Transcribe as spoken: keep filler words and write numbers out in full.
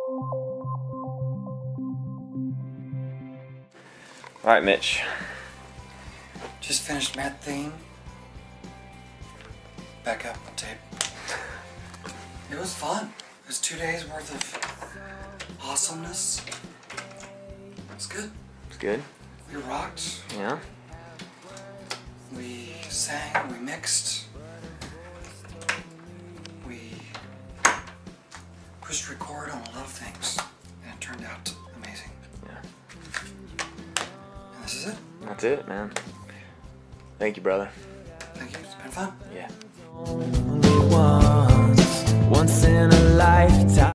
All right, Mitch. Just finished Mad Theme. Back up on tape. It was fun. It was two days worth of awesomeness. It was good. It's good. We rocked. Yeah. We sang. We mixed. We pushed record on a lot of things, and it turned out amazing. Yeah. And this is it. That's it, man. Thank you, brother. Thank you. It's been fun. Yeah. Only once, once in a lifetime.